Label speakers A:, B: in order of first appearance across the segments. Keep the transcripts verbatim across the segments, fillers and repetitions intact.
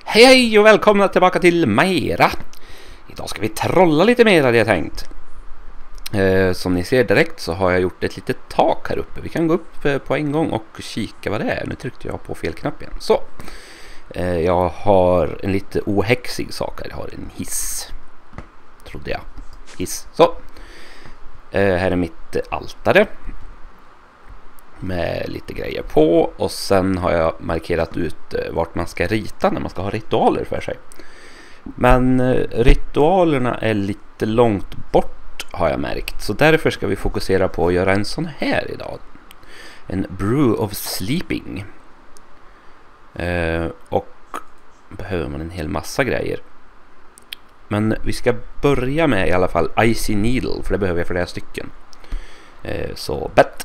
A: Hej hej och välkomna tillbaka till Mera. Idag ska vi trolla lite mer hade jag tänkt. eh, Som ni ser direkt så har jag gjort ett litet tak här uppe. Vi kan gå upp eh, på en gång och kika vad det är. Nu tryckte jag på fel knapp igen. Så eh, jag har en lite ohäxig sak här. Jag har en hiss, trodde jag. Hiss, så eh, här är mitt altare med lite grejer på, och sen har jag markerat ut eh, vart man ska rita när man ska ha ritualer för sig. Men eh, ritualerna är lite långt bort har jag märkt, så därför ska vi fokusera på att göra en sån här idag. En brew of sleeping. Eh, och behöver man en hel massa grejer. Men vi ska börja med i alla fall Icy Needle, för det behöver jag flera stycken. Eh, så bet.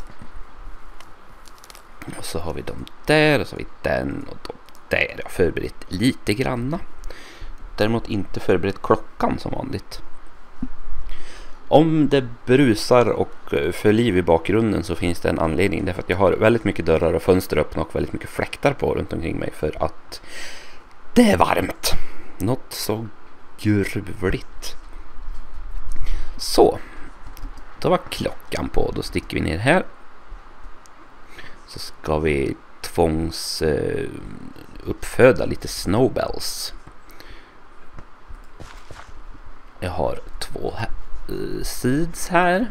A: Och så har vi dem där, och så har vi den och de där. Jag har förberett lite granna. Däremot inte förberett klockan som vanligt. Om det brusar och för liv i bakgrunden så finns det en anledning. Därför att jag har väldigt mycket dörrar och fönster öppna och väldigt mycket fläktar på runt omkring mig. För att det är varmt. Något så gruvligt. Så. Då var klockan på. Då sticker vi ner här. Så ska vi tvångs uh, uppföda lite snowbells. Jag har två uh, seeds här.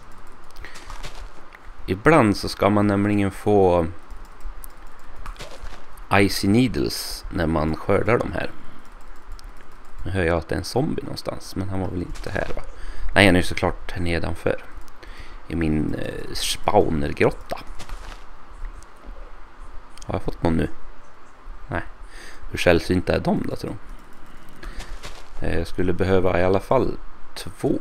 A: Ibland så ska man nämligen få Icy Needles när man skördar de här. Nu hör jag att det är en zombie någonstans, men han var väl inte här, va? Nej, han är ju såklart här nedanför. I min uh, spawnergrotta. Har jag fått någon nu? Nej. Hur sällsynta är de då, tror jag? Jag skulle behöva i alla fall två.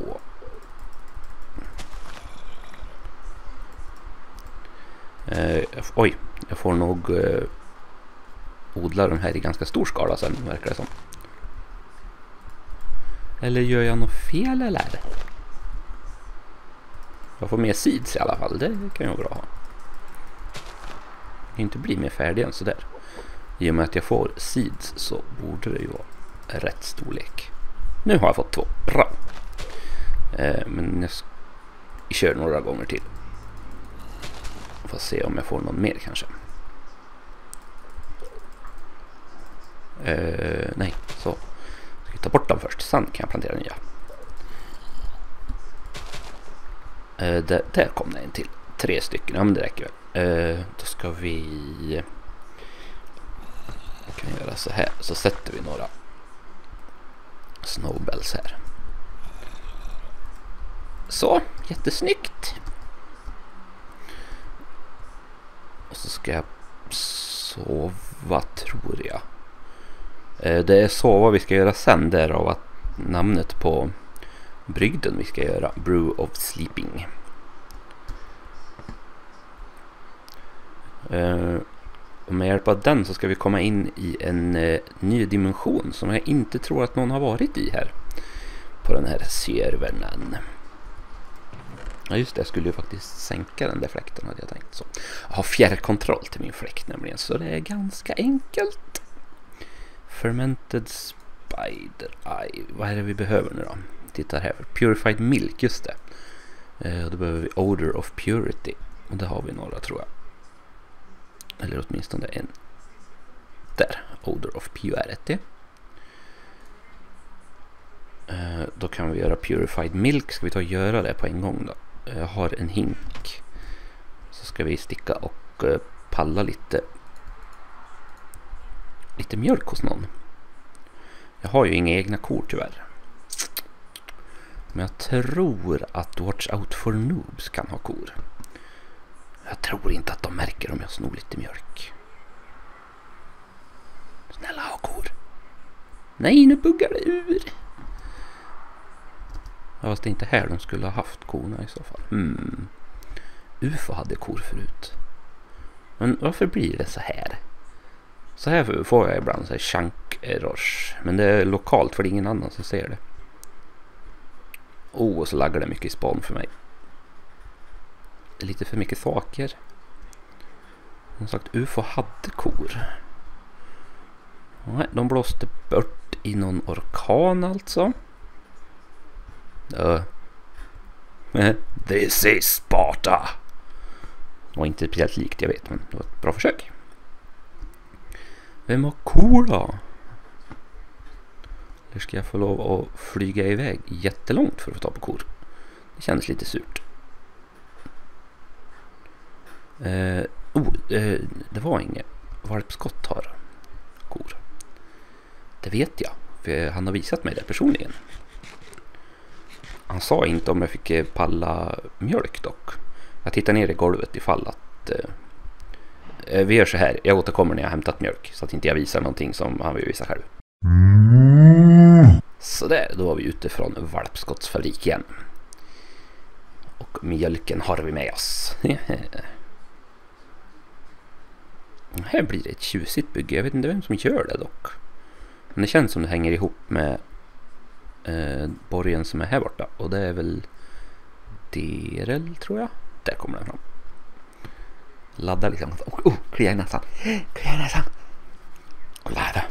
A: Eh, oj, jag får nog eh, odla de här i ganska stor skala sen, verkar det som. Eller gör jag något fel eller? Jag får mer seeds i alla fall, det kan ju vara bra. Inte bli mer färdig än sådär. I och med att jag får seeds så borde det ju vara rätt storlek. Nu har jag fått två. Bra. Eh, men jag kör några gånger till. Får se om jag får någon mer kanske. Eh, nej, så. Ska vi ta bort dem först. Sen kan jag plantera nya. Eh, där, där kom det en till. Tre stycken, ja men det räcker väl. Uh, då ska vi jag kan göra så här, så sätter vi några snowbells här. Så, jättesnyggt. Och så ska jag sova, tror jag. Uh, det är sova vi ska göra sen, därav att namnet på brygden vi ska göra, Brew of Sleeping. Uh, och med hjälp av den så ska vi komma in i en uh, ny dimension som jag inte tror att någon har varit i här på den här servern. Ja just det, jag skulle ju faktiskt sänka den där fläkten hade jag tänkt. Så jag har fjärrkontroll till min fläkt nämligen, så det är ganska enkelt. Fermented spider eye. Vad är det vi behöver nu då? Titta här, purified milk, just det. Uh, då behöver vi odor of purity, och det har vi några tror jag. Eller åtminstone en. Där, odor of purity. Uh, då kan vi göra purified milk. Ska vi ta och göra det på en gång då? Jag har en hink. Så ska vi sticka och uh, palla lite lite mjölk hos någon. Jag har ju inga egna kor tyvärr. Men jag tror att Watch Out for Noobs kan ha kor. Jag tror inte att de märker om jag snor lite mjölk. Snälla ha kor. Nej, nu buggar det ur. Ja, fast det är inte här de skulle ha haft korna i så fall. Hmm. U F O hade kor förut. Men varför blir det så här? Så här får jag ibland så här chunk errors. Men det är lokalt för det är ingen annan som ser det. Åh, oh, så laggar det mycket i spawn för mig. Lite för mycket saker. Som sagt, U F O hade kor. Nej, de blåste bort i någon orkan alltså. Uh. This is Sparta. Det var inte speciellt likt, jag vet, men det var ett bra försök. Vem har kor då? Eller ska jag få lov att flyga iväg jättelångt för att få ta på kor? Det kändes lite surt. Eh, oh, eh, det var inget valpskott har kor. Det vet jag, för han har visat mig det personligen. Han sa inte om jag fick palla mjölk dock. Jag tittar ner i golvet ifall att eh, vi gör så här. Jag återkommer när jag har hämtat mjölk så att inte jag visar någonting som han vill visa själv. Så där, då var vi ute från valpskottsfabrik igen. Och mjölken har vi med oss. Här blir det ett tjusigt bygge. Jag vet inte vem som gör det dock. Men det känns som det hänger ihop med eh, borgen som är här borta. Och det är väl Derel, tror jag. Där kommer den fram. Laddar liksom. Oh, oh, klia i näsan. Klia i näsan. Och ladda.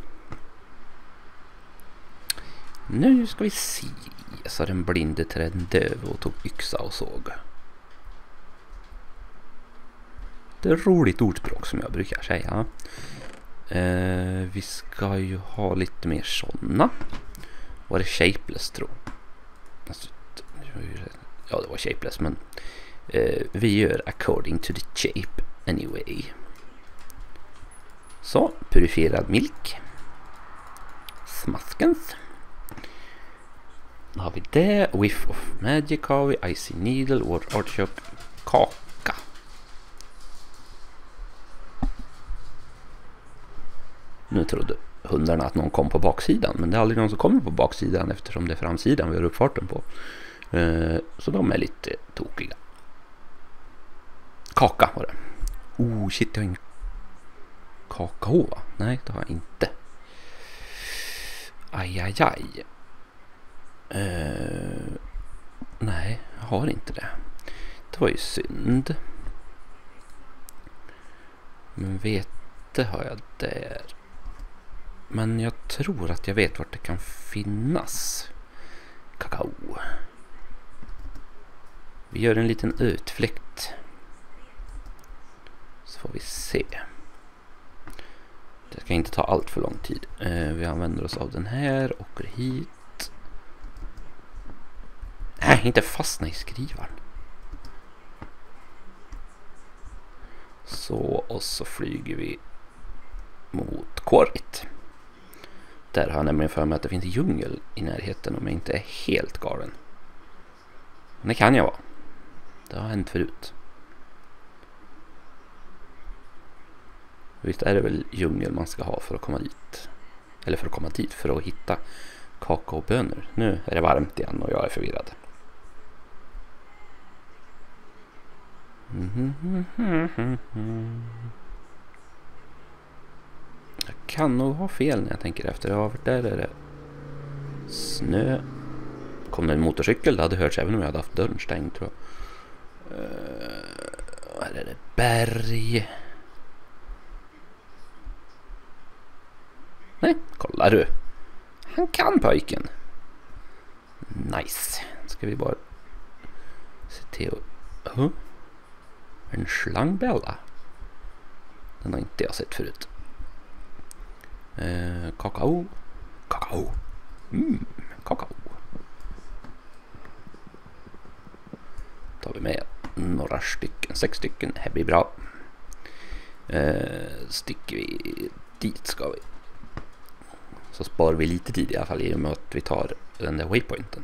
A: Nu ska vi se. Så den blinde trädde döv och tog yxa och såg. Det är ett roligt ordspråk som jag brukar säga. Eh, vi ska ju ha lite mer sådana. Var det shapeless, tror Ja, det var shapeless, men eh, vi gör according to the shape anyway. Så, purifierad milk. Smaskens. Då har vi det. Whiff of magic har vi. Icy needle, water artichoke, kaka. Nu trodde hundarna att någon kom på baksidan, men det är aldrig någon som kommer på baksidan eftersom det är framsidan vi har uppfarten på. Uh, så de är lite tokiga. Kaka var det. Oh shit, jag har ingen kakao, va? Nej, det har jag inte. Aj, aj, aj. Uh, nej, jag har inte det. Det var ju synd. Men vete har jag där. Men jag tror att jag vet vart det kan finnas kakao. Vi gör en liten utflykt. Så får vi se. Det ska inte ta allt för lång tid. Eh, vi använder oss av den här. Åker hit. Nej, inte fastna i skrivaren. Så, och så flyger vi mot Kårit. Där har jag nämligen för mig att det finns djungel i närheten om jag inte är helt galen. Men det kan jag vara. Det har hänt förut. Visst är det väl djungel man ska ha för att komma dit. Eller för att komma dit för att hitta kakaobönor. Nu är det varmt igen och jag är förvirrad. Jag kan nog ha fel när jag tänker efter. Ja, där är det snö. Kom det en motorcykel? Det hade hörts även om jag hade haft dörren stängd, tror jag. Uh, här är det berg. Nej, kolla du. Han kan pojken. Nice. Ska vi bara se till att... Uh, en slangbella. Den har inte jag sett förut. Uh, kakao. Kakao. Mm, kakao. Tar vi med några stycken, sex stycken, det blir bra. Eh, sticker vi dit ska vi. Så sparar vi lite tid i alla fall i och med att vi tar den där waypointen.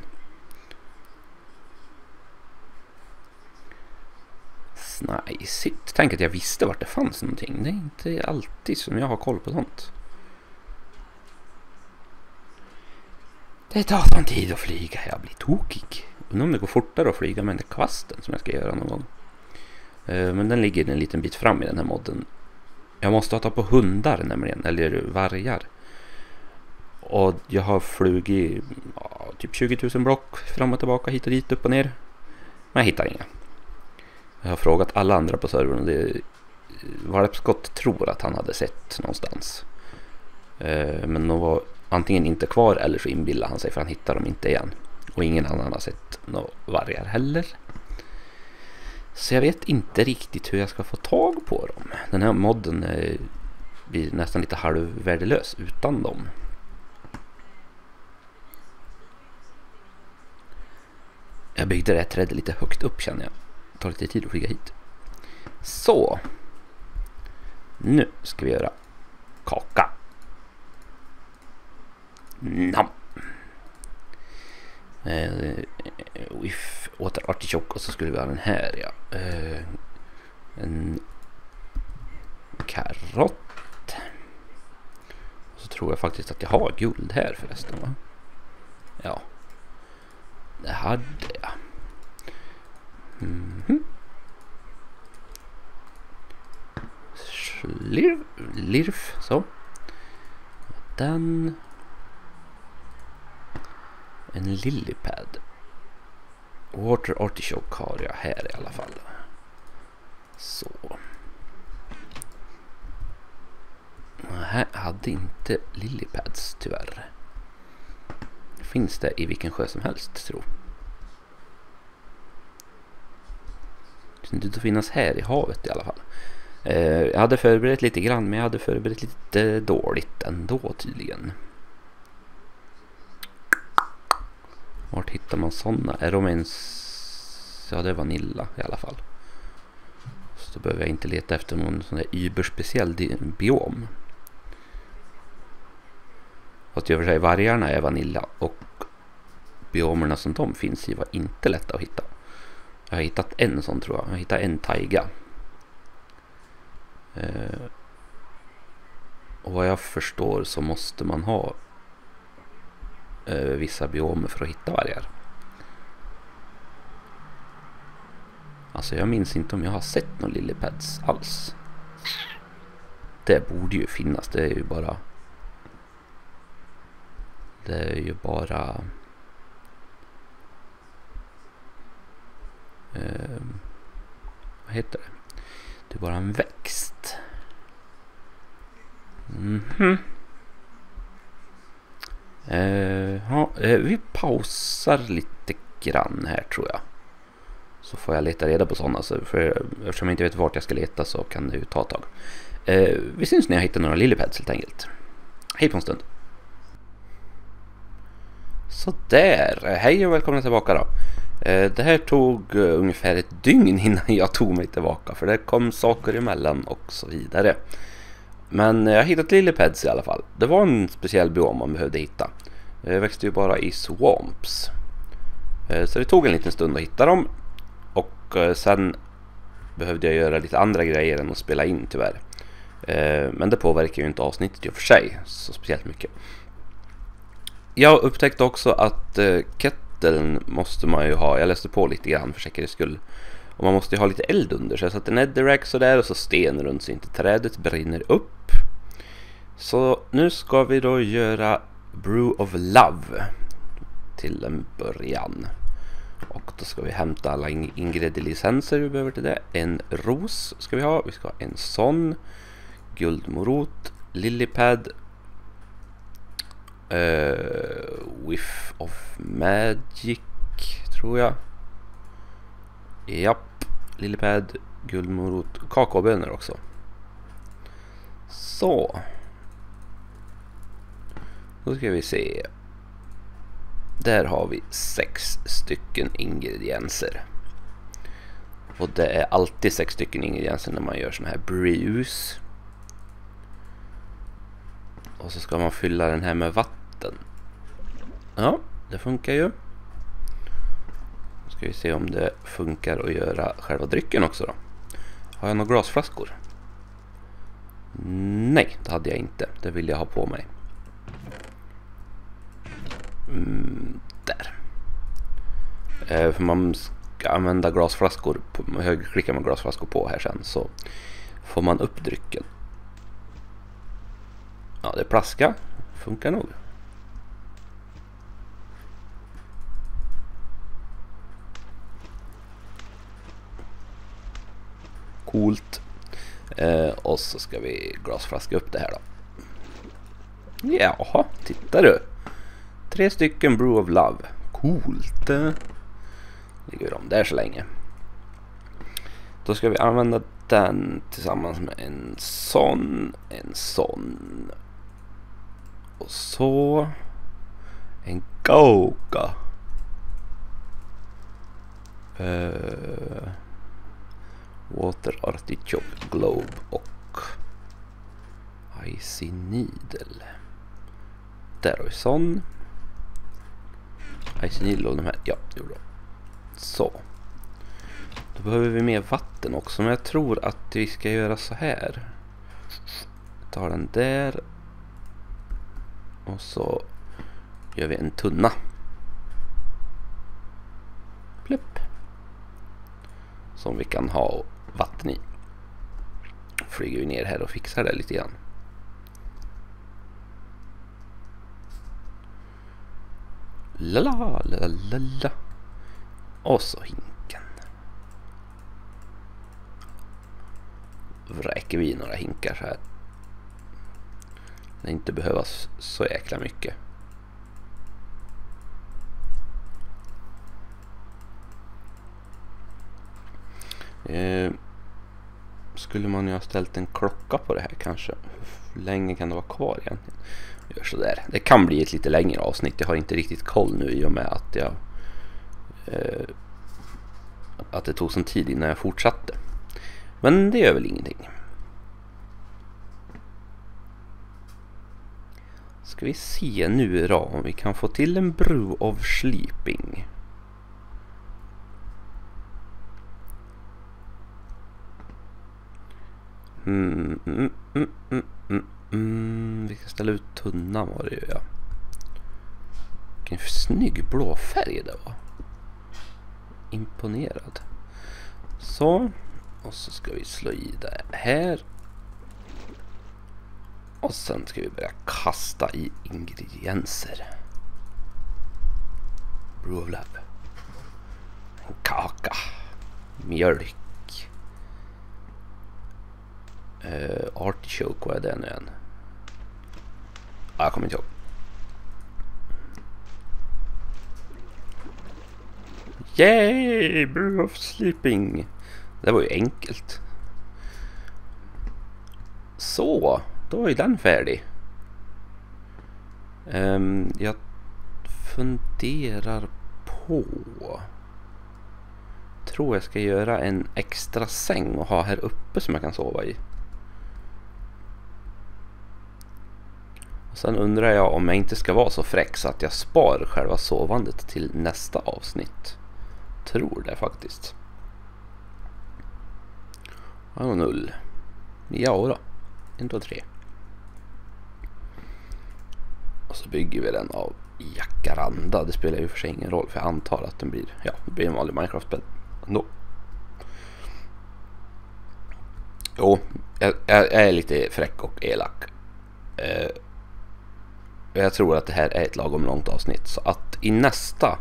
A: Snajsigt. Tänk att jag visste vart det fanns någonting. Det är inte alltid som jag har koll på sånt. Det tar sån tid att flyga, jag blir tokig. Undrar om det går fortare att flyga med den där kvasten som jag ska göra någon gång. Uh, men den ligger en liten bit fram i den här modden. Jag måste ha tagit på hundar nämligen, eller vargar. Och jag har flugit ja, typ tjugo tusen block fram och tillbaka, hit och dit, upp och ner. Men jag hittar inga. Jag har frågat alla andra på servern och det valpskott tror att han hade sett någonstans. Eh, men de var antingen inte kvar eller så inbillar han sig för han hittar dem inte igen. Och ingen annan har sett några vargar heller. Så jag vet inte riktigt hur jag ska få tag på dem. Den här modden eh, blir nästan lite halvvärdelös utan dem. Jag byggde det här trädet lite högt upp känner jag. Det tar lite tid att flyga hit. Så. Nu ska vi göra kaka. Nam. Eh, if åter artichock och så skulle vi ha den här ja. Eh, en karott. Och så tror jag faktiskt att jag har guld här förresten va? Ja. Det hade jag. Mm-hmm. Slirf, lirf, så. Den. En lilypad. Water artichoke har jag här i alla fall. Så. Här hade inte lilypads tyvärr. Finns det i vilken sjö som helst tror. Det ser inte att finnas här i havet i alla fall. Eh, jag hade förberett lite grann men jag hade förberett lite dåligt ändå tydligen. Vart hittar man sådana? Är de ens... Ja det är vanilla i alla fall. Så då behöver jag inte leta efter någon sån där überspeciell biom. Fast i och för sig vargarna är vanilla och biomerna som de finns i var inte lätta att hitta. Jag har hittat en sån tror jag. Jag har hittat en taiga. Eh, och vad jag förstår så måste man ha eh, vissa biomer för att hitta vargar. Alltså jag minns inte om jag har sett någon lilypads alls. Det borde ju finnas. Det är ju bara... Det är ju bara... Eh, vad heter det? Det är bara en växt. Mhm. Eh, ja, eh, vi pausar lite grann här tror jag. Så får jag leta reda på sådana. Så för, eftersom jag inte vet vart jag ska leta så kan det ju ta ett tag. Eh, vi syns när jag hittar några lilypads helt enkelt. Hej på en stund. Så där. Hej och välkomna tillbaka då. Eh, det här tog uh, ungefär ett dygn innan jag tog mig tillbaka. För det kom saker emellan och så vidare. Men jag har hittat lilypads i alla fall. Det var en speciell biom man behövde hitta. Det växte ju bara i swamps. Eh, så det tog en liten stund att hitta dem. Och eh, sen behövde jag göra lite andra grejer än att spela in tyvärr. Eh, men det påverkar ju inte avsnittet i och för sig så speciellt mycket. Jag upptäckte också att eh, ketteln måste man ju ha. Jag läste på lite grann för säkerhets skull. Och man måste ju ha lite eld under. Så jag satte netherrack sådär och så sten runt så inte trädet brinner upp. Så nu ska vi då göra Brew of Love till en början. Och då ska vi hämta alla ingredienser vi behöver till det. En ros ska vi ha. Vi ska ha en sån. Guldmorot. Lilypad. Uh, whiff of magic tror jag. Japp. Lilypad. Guldmorot. Kakaobönor också. Så. Då ska vi se. Där har vi sex stycken ingredienser. Och det är alltid sex stycken ingredienser när man gör såna här brews. Och så ska man fylla den här med vatten. Ja, det funkar ju. Då ska vi se om det funkar att göra själva drycken också då. Har jag några glasflaskor? Nej, det hade jag inte. Det vill jag ha på mig. Mm, där. Eh, för man ska använda glasflaskor. På, högerklickar man glasflaskor på här sen så får man upp drycken. Ja, det är plaska. Funkar nog. Coolt. Eh, och så ska vi glasflaska upp det här då. Jaha, titta du. Tre stycken Brew of Love. Coolt. Lägger de där så länge. Då ska vi använda den tillsammans med en sån, en sån. Och så en Gouka. Uh, Water Artichoke Globe och Icy Needle. Där har vi sån. Icy Needle och de här. Ja, det gjorde de. Så. Då behöver vi mer vatten också. Men jag tror att vi ska göra så här. Tar den där. Och så gör vi en tunna. Plupp. Som vi kan ha vatten i. Flyger vi ner här och fixar det lite grann. Lala, lala, lala. Och så hinken. Vräker vi några hinkar så här. Det inte behövas så jäkla mycket. Eh, skulle man ju ha ställt en klocka på det här kanske. Hur länge kan det vara kvar egentligen? Gör så där. Det kan bli ett lite längre avsnitt. Jag har inte riktigt koll nu i och med att jag eh, att det tog sån tid innan jag fortsatte. Men det gör väl ingenting. Ska vi se nu då om vi kan få till en brew of sleeping. Mm, mm, mm, mm, mm, mm. Vi ska ställa ut tunnan var det ju, ja. Vilken snygg blå färg det var. Imponerad. Så. Och så ska vi slå i det här. Och sen ska vi börja kasta i ingredienser. Brew of Love. En kaka. Mjölk. Uh, artichoke, vad är det nu igen? Ah, jag kommer inte ihåg. Yay! Brew of sleeping. Det var ju enkelt. Så, då är den färdig. Um, jag funderar på... Tror jag ska göra en extra säng och ha här uppe som jag kan sova i. Och sen undrar jag om jag inte ska vara så fräck så att jag spar själva sovandet till nästa avsnitt. Tror det faktiskt. Ja, noll. Ja då. En, två, tre. Och så bygger vi den av Jacaranda. Det spelar ju för sig ingen roll för jag antar att den blir, ja, det blir en vanlig Minecraft-spel ändå. Jo, jag, jag är lite fräck och elak. Eh, jag tror att det här är ett lagom långt avsnitt. Så att i nästa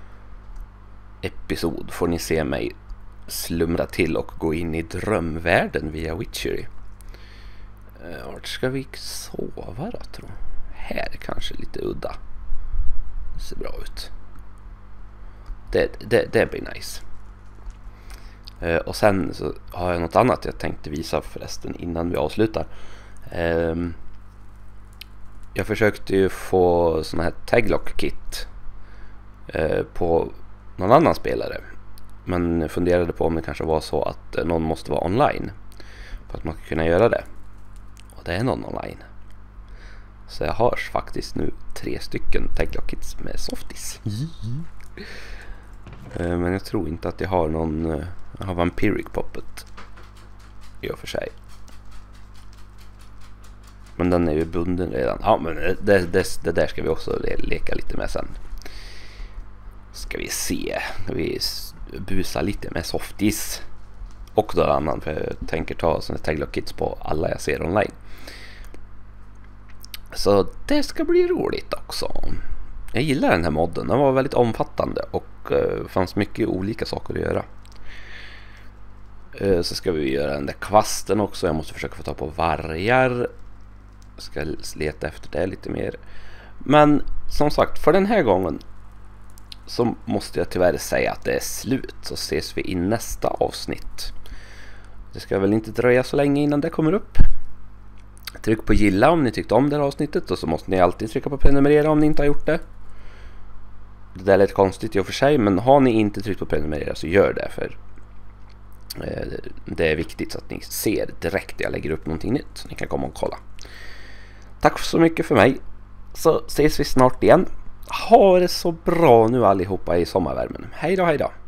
A: episod får ni se mig slumra till och gå in i drömvärlden via Witchery. Eh, vart ska vi sova då, tror jag? Här kanske lite udda. Det ser bra ut. Det, det, det blir nice. Eh, och sen så har jag något annat jag tänkte visa förresten innan vi avslutar. Eh, jag försökte ju få såna här taglock kit eh, på någon annan spelare. Men funderade på om det kanske var så att eh, någon måste vara online för att man ska kunna göra det. Och det är någon online. Så jag har faktiskt nu tre stycken taglock kits med softies. Mm. eh, men jag tror inte att jag har någon. Eh, jag har Vampiric Puppet i och för sig. Men den är ju bunden redan. Ja, men det, det, det där ska vi också le- leka lite med sen. Ska vi se. Ska vi busa lite med softies. Och då annan. För jag tänker ta sådana taglock kits på alla jag ser online. Så det ska bli roligt också. Jag gillar den här modden. Den var väldigt omfattande. Och uh, fanns mycket olika saker att göra. Uh, så ska vi göra den där kvasten också. Jag måste försöka få ta på vargar. Jag ska leta efter det lite mer. Men som sagt, för den här gången så måste jag tyvärr säga att det är slut. Så ses vi i nästa avsnitt. Det ska väl inte dröja så länge innan det kommer upp. Tryck på gilla om ni tyckte om det här avsnittet. Och så måste ni alltid trycka på prenumerera om ni inte har gjort det. Det där är lite konstigt i och för sig. Men har ni inte tryckt på prenumerera så gör det. För det är viktigt så att ni ser direkt när jag lägger upp någonting nytt. Så ni kan komma och kolla. Tack så mycket för mig. Så ses vi snart igen. Ha det så bra nu allihopa i sommarvärmen. Hej då, hej då.